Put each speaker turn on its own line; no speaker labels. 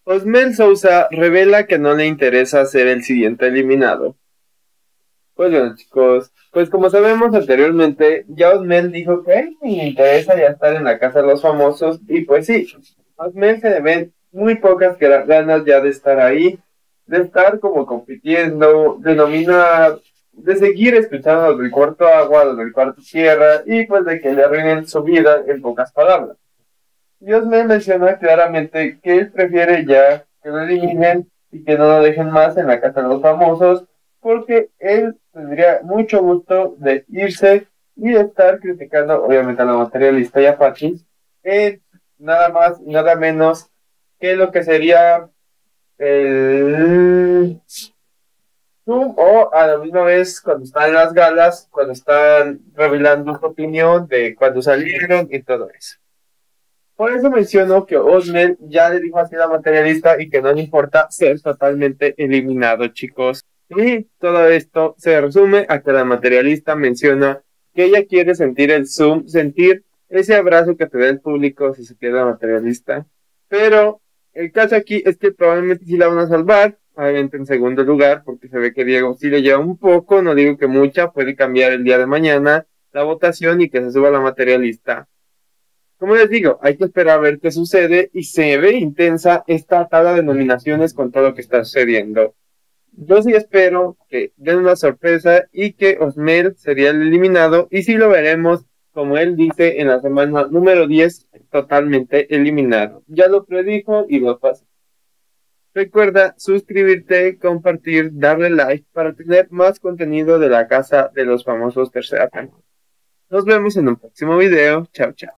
Osmel Sousa revela que no le interesa ser el siguiente eliminado. Pues bueno, chicos, pues como sabemos anteriormente, ya Osmel dijo que a él le interesa ya estar en la casa de los famosos, y pues sí, Osmel se le ven muy pocas ganas ya de estar ahí, de estar como compitiendo, de nominar, de seguir escuchando los del cuarto agua, los del cuarto tierra, y pues de que le arruinen su vida en pocas palabras. Dios me menciona claramente que él prefiere ya que lo eliminen y que no lo dejen más en la casa de los famosos, porque él tendría mucho gusto de irse y de estar criticando, obviamente, a la materialista y a Pachis, en nada más y nada menos que lo que sería el Zoom, o a la misma vez cuando están en las galas, cuando están revelando su opinión de cuando salieron y todo eso. Por eso menciono que Osmel ya le dijo así a la materialista y que no le importa ser totalmente eliminado, chicos. Y todo esto se resume a que la materialista menciona que ella quiere sentir el Zoom, sentir ese abrazo que te da el público si se queda materialista. Pero el caso aquí es que probablemente sí la van a salvar, obviamente en segundo lugar, porque se ve que Diego sí le lleva un poco, no digo que mucha, puede cambiar el día de mañana la votación y que se suba la materialista. Como les digo, hay que esperar a ver qué sucede y se ve intensa esta tabla de nominaciones con todo lo que está sucediendo. Yo sí espero que den una sorpresa y que Osmel sería el eliminado y sí lo veremos, como él dice, en la semana número 10 totalmente eliminado. Ya lo predijo y lo pasó. Recuerda suscribirte, compartir, darle like para tener más contenido de la casa de los famosos tercera temporada. Nos vemos en un próximo video. Chao, chao.